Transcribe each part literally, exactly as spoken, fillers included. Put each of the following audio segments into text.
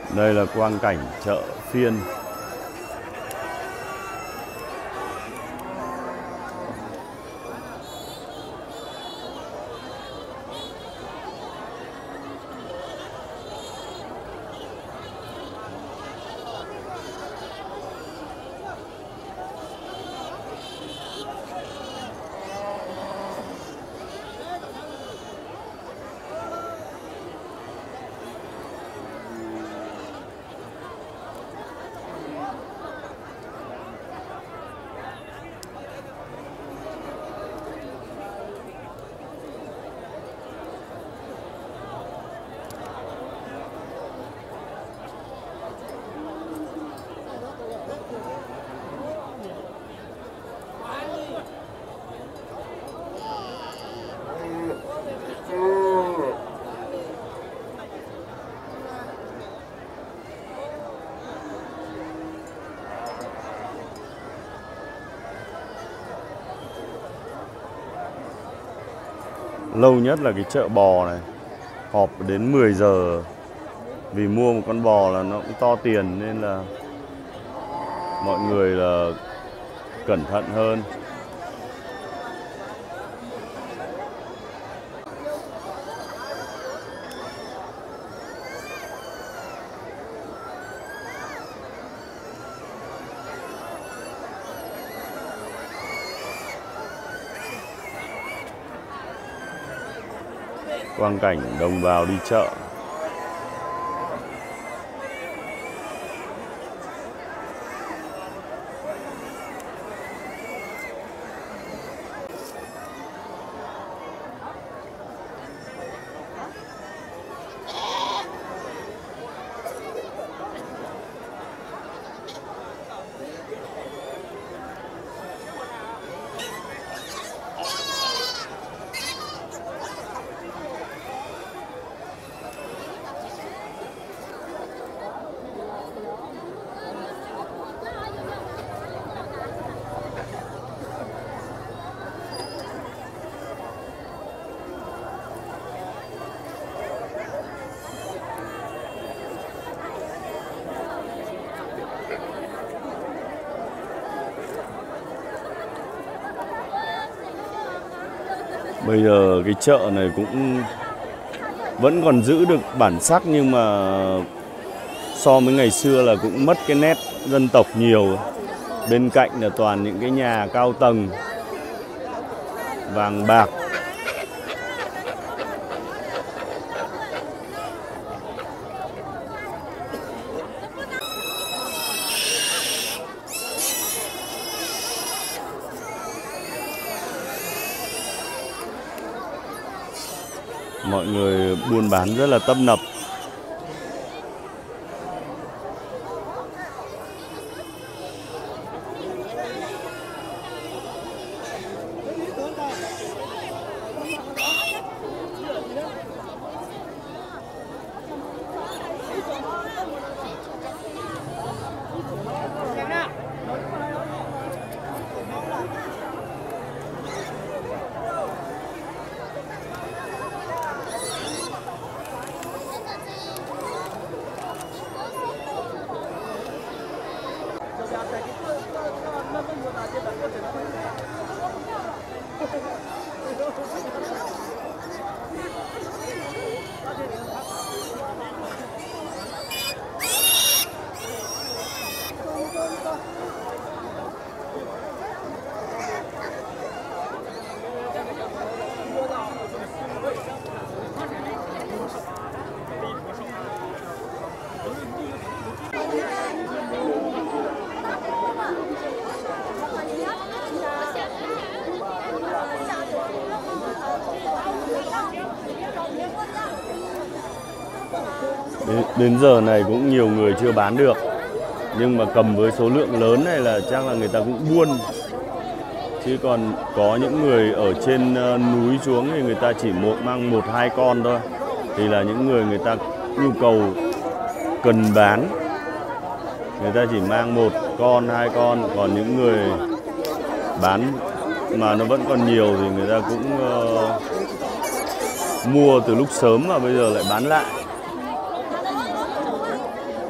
Đây là quang cảnh chợ phiên. Lâu nhất là cái chợ bò này họp đến mười giờ, vì mua một con bò là nó cũng to tiền nên là mọi người là cẩn thận hơn. Quang cảnh đồng bào đi chợ. Bây giờ cái chợ này cũng vẫn còn giữ được bản sắc, nhưng mà so với ngày xưa là cũng mất cái nét dân tộc nhiều. Bên cạnh là toàn những cái nhà cao tầng vàng bạc. Mọi người buôn bán rất là tấp nập. Đến giờ này cũng nhiều người chưa bán được, nhưng mà cầm với số lượng lớn này là chắc là người ta cũng buôn. Chứ còn có những người ở trên núi xuống thì người ta chỉ một mang một hai con thôi, thì là những người người ta nhu cầu cần bán, người ta chỉ mang một con hai con. Còn những người bán mà nó vẫn còn nhiều thì người ta cũng uh, mua từ lúc sớm mà bây giờ lại bán lại.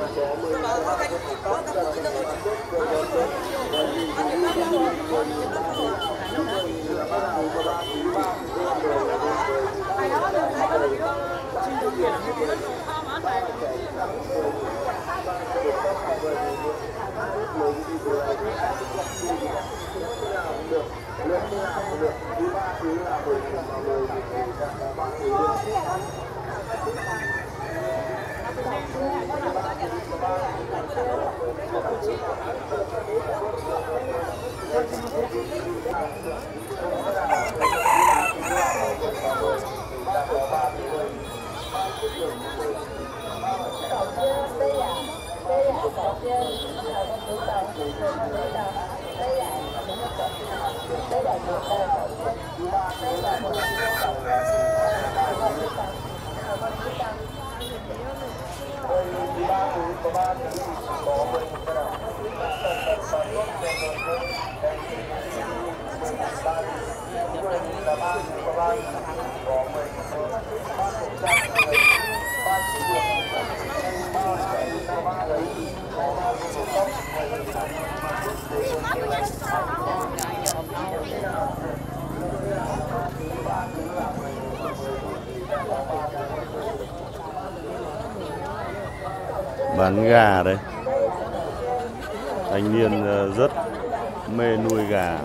Bán gà đây, thanh niên rất mê nuôi gà.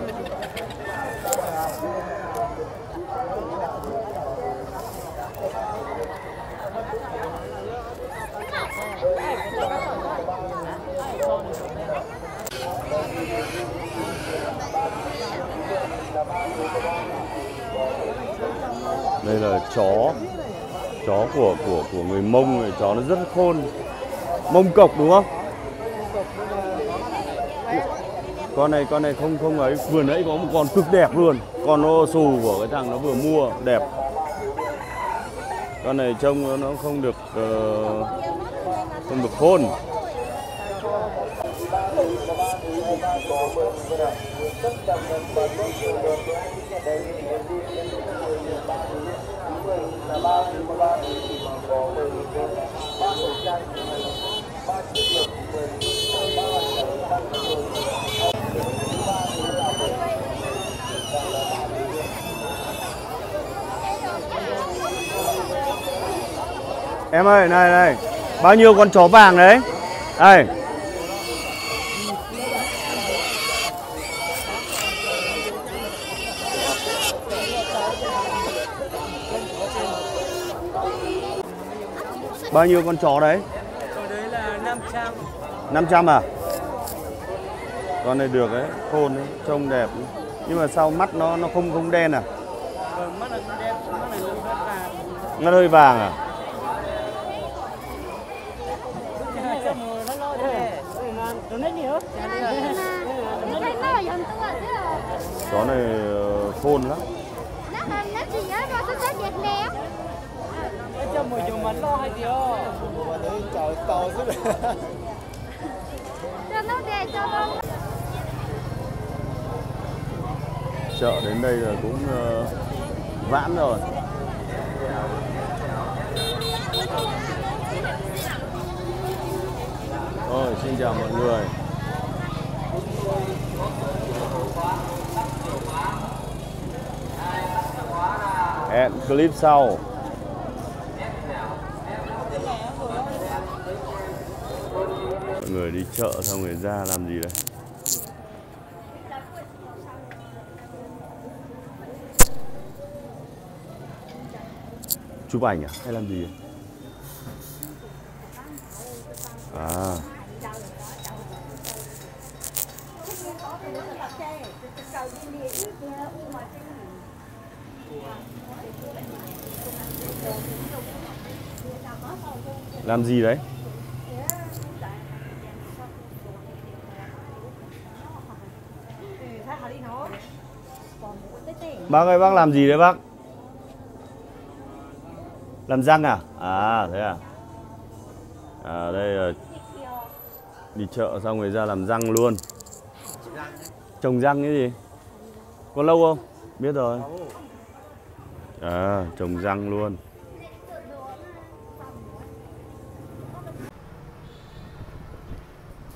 Đây là chó, chó của của của người Mông này, chó nó rất khôn. Mông cộc đúng không? Con này con này không không ấy, vừa nãy có một con cực đẹp luôn, con nó xù của cái thằng nó vừa mua đẹp. Con này trông nó không được uh, không được khôn. Em ơi, này này, bao nhiêu con chó vàng đấy? Đây. Bao nhiêu con chó đấy? Ở đấy là năm trăm. năm trăm à? Con này được đấy, khôn đấy, trông đẹp. Nhưng mà sao mắt nó nó không không đen à? Ờ, mắt là đen, mắt này hơi vàng. Nó hơi vàng à? Chó này khôn lắm. Nó chỉ nhớ nó rất rất đẹp nè. Cho mùi dùng mặt lo hay gì đó. Cho nó đẹp cho nó. Chợ đến đây là cũng uh, vãn rồi. Rồi, xin chào mọi người. Hẹn clip sau. Mọi người đi chợ xong rồi ra làm gì đây? Chụp ảnh à? Hay làm gì? À. Làm gì đấy? Bác ơi, bác làm gì đấy bác? Làm răng à? À thế à? À đây là đi chợ xong rồi ra làm răng luôn. Trồng răng cái gì? Có lâu không? Biết rồi. À, trồng răng luôn.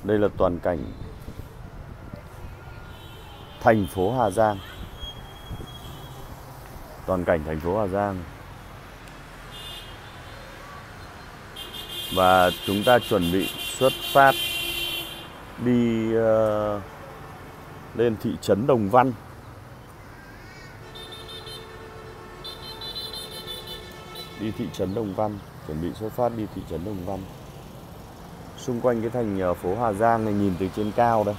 Đây là toàn cảnh thành phố Hà Giang. Toàn cảnh thành phố Hà Giang. Và chúng ta chuẩn bị xuất phát đi uh, lên thị trấn Đồng Văn. Đi thị trấn Đồng Văn, chuẩn bị xuất phát đi thị trấn Đồng Văn. Xung quanh cái thành phố Hà Giang này nhìn từ trên cao đây,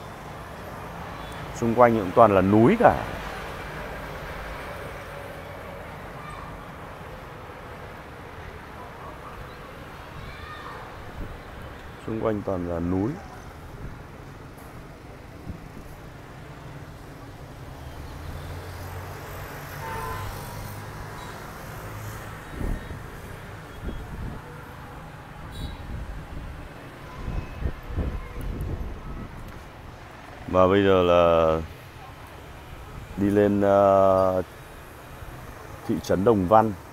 xung quanh cũng toàn là núi cả. Xung quanh toàn là núi. Và bây giờ là đi lên uh, thị trấn Đồng Văn.